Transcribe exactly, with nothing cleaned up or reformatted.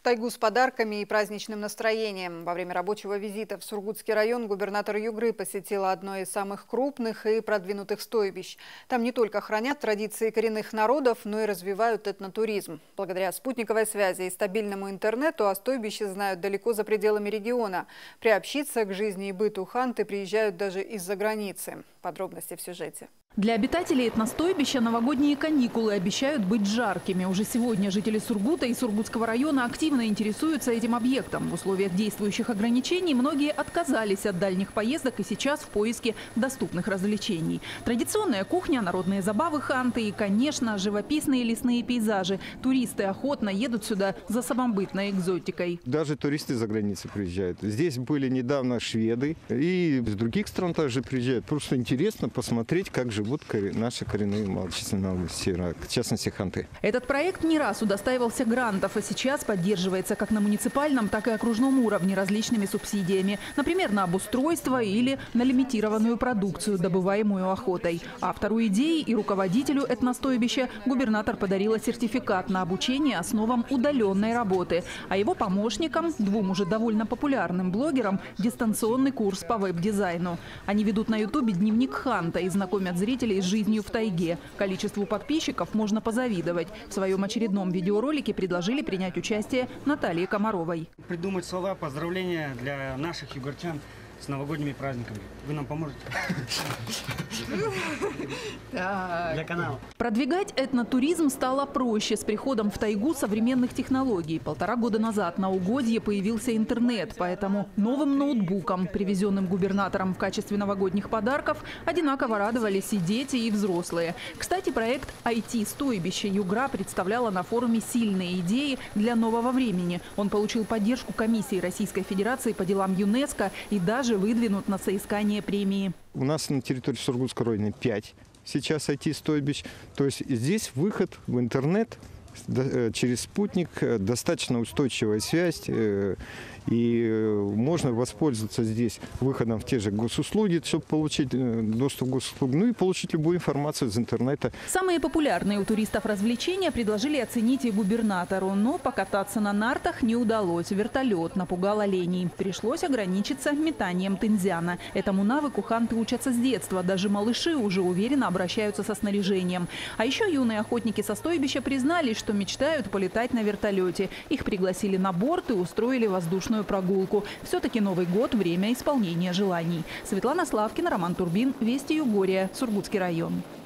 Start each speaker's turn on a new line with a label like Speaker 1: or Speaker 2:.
Speaker 1: тайгу с подарками и праздничным настроением. Во время рабочего визита в Сургутский район губернатор Югры посетила одно из самых крупных и продвинутых стойбищ. Там не только хранят традиции коренных народов, но и развивают этнотуризм. Благодаря спутниковой связи и стабильному интернету о стойбище знают далеко за пределами региона. Приобщиться к жизни и быту ханты приезжают даже из-за границы. Подробности в сюжете.
Speaker 2: Для обитателей этностойбища новогодние каникулы обещают быть жаркими. Уже сегодня жители Сургута и Сургутского района активно интересуются этим объектом. В условиях действующих ограничений многие отказались от дальних поездок и сейчас в поиске доступных развлечений. Традиционная кухня, народные забавы ханты и, конечно, живописные лесные пейзажи. Туристы охотно едут сюда за самобытной экзотикой.
Speaker 3: Даже туристы за границей приезжают. Здесь были недавно шведы и из других стран также приезжают. Просто интересно посмотреть, как живут наши коренные малочисленные области, в частности ханты.
Speaker 2: Этот проект не раз удостаивался грантов, а сейчас поддерживается как на муниципальном, так и окружном уровне различными субсидиями. Например, на обустройство или на лимитированную продукцию, добываемую охотой. Автору идеи и руководителю этностойбища губернатор подарила сертификат на обучение основам удаленной работы. А его помощникам, двум уже довольно популярным блогерам, дистанционный курс по веб-дизайну. Они ведут на ютубе дневник ханта и знакомят зрителей с жизнью в тайге. Количеству подписчиков можно позавидовать. В своем очередном видеоролике предложили принять участие Наталье Комаровой.
Speaker 4: Придумать слова поздравления для наших югорчан с новогодними праздниками. Вы нам поможете? Для канала.
Speaker 2: Продвигать этнотуризм стало проще с приходом в тайгу современных технологий. Полтора года назад на угодье появился интернет, поэтому новым ноутбукам, привезенным губернатором в качестве новогодних подарков, одинаково радовались и дети, и взрослые. Кстати, проект ай ти-стойбище Югра представляла на форуме сильные идеи для нового времени. Он получил поддержку комиссии Российской Федерации по делам ЮНЕСКО и даже выдвинут на соискание премии.
Speaker 3: У нас на территории Сургутского района пять сейчас ай ти-стойбищ. То есть здесь выход в интернет через спутник, достаточно устойчивая связь. И можно воспользоваться здесь выходом в те же госуслуги, чтобы получить доступ к госуслугам, ну и получить любую информацию из интернета.
Speaker 2: Самые популярные у туристов развлечения предложили оценить и губернатору, но покататься на нартах не удалось. Вертолет напугал оленей. Пришлось ограничиться метанием тынзяна. Этому навыку ханты учатся с детства. Даже малыши уже уверенно обращаются со снаряжением. А еще юные охотники со стойбища признались, что мечтают полетать на вертолете. Их пригласили на борт и устроили воздушную прогулку. Все-таки Новый год – время исполнения желаний. Светлана Славкина, Роман Турбин, Вести Югория, Сургутский район.